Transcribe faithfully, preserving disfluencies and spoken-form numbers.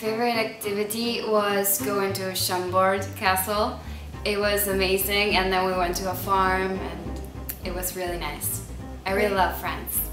favorite activity was going to Chambord Castle. It was amazing, and then we went to a farm and it was really nice. I really love France.